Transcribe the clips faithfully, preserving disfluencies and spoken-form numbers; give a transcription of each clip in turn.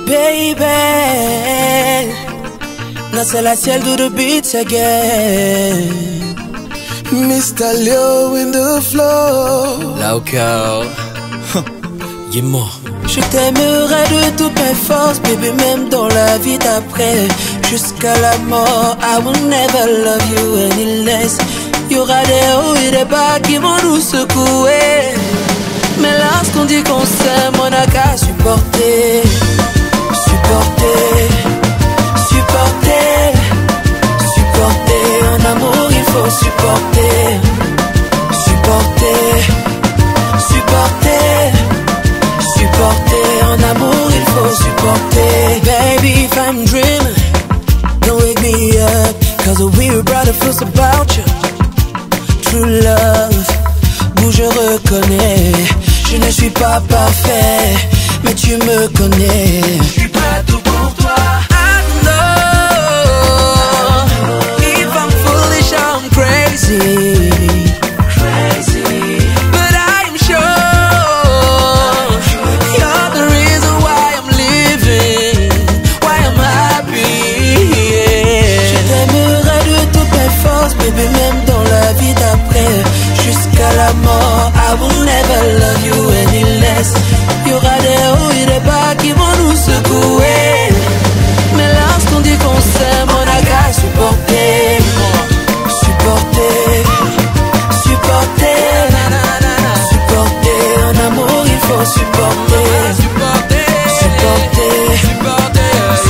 Baby, now c'est la ciel do the beats again. Mister Leo in the flow. Là au cœur, dis-moi. Je t'aimerai de toutes mes forces, baby, même dans la vie d'après. Jusqu'à la mort, I will never love you any less. Y'aura des hauts et des bas qui vont nous secouer. Mais lorsqu'on dit qu'on s'aime, on n'a qu'à supporter. Supporter, supporter, supporter. En amour, il faut supporter. Supporter, supporter, supporter. En amour, il faut supporter. Baby, if I'm dreaming, don't wake me up, cause we were brother feels about you. True love, d'où je reconnais. Je ne suis pas parfait, mais tu me connais. Je suis pas tout pour toi. I know, if I'm foolish, I'm crazy. Crazy, but I'm sure you're the reason why I'm living, why I'm happy. Yeah. Je t'aimerai de toutes mes forces, baby, même dans la vie d'après. Jusqu'à la mort, I will never love you any less. Y'aura des hauts et des bas qui vont nous secouer. Mais lorsqu'on dit qu'on s'aime, on n'a qu'à supporter. Supporter, supporter, supporter. En amour, il faut supporter. Supporter, supporter,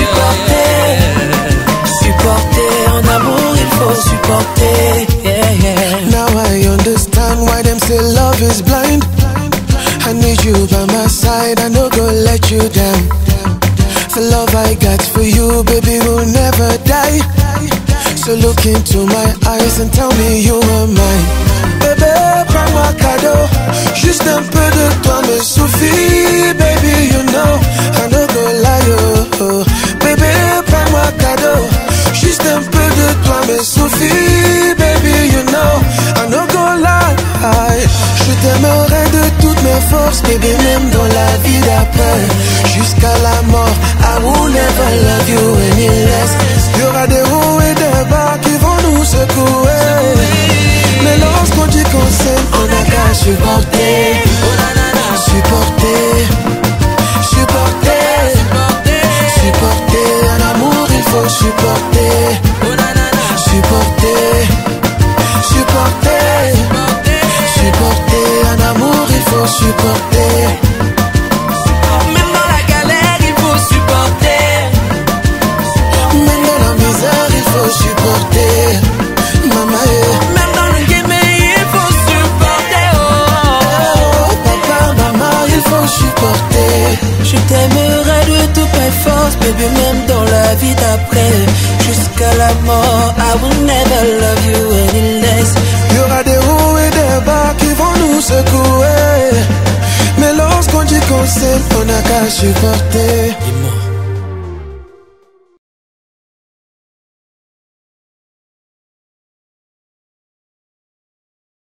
supporter. En amour, il faut supporter. Yeah, yeah. Now I understand why them say love is blind. I need you by my side, I no go let you down. The love I got for you, baby, will never die. So look into my eyes and tell me you are mine. Bébé, prends-moi cadeau, juste un peu de toi me suffit. Baby, you know, I no go lie, oh, oh. Bébé, prends-moi cadeau, juste un peu de toi me suffit. Baby, you know, I no go lie. Je t'aimerai de toutes mes forces, baby, même dans la vie d'après. Jusqu'à la mort, I will never love you any less. Y'aura des hauts et des bas qui vont nous secouer. Mais lorsqu'on dit qu'on s'aime, on n'a qu'à supporter. Supporter, supporter, supporter. En amour, il faut supporter. Supporter, supporter, supporter. En amour, il faut supporter. Même dans la galère, il faut supporter. Même dans la misère, il faut supporter. Maman, eh. Même dans le game, il faut supporter. Oh, Oh, papa, maman, il faut supporter. je t'aimerai de toutes mes forces, baby, même dans la vie d'après. Jusqu'à la mort, I will never love you any less. Y'aura des hauts et des bas qui vont nous secouer. Mais lorsqu'on dit qu'on s'aime, on n'a qu'à supporter. Dis-moi.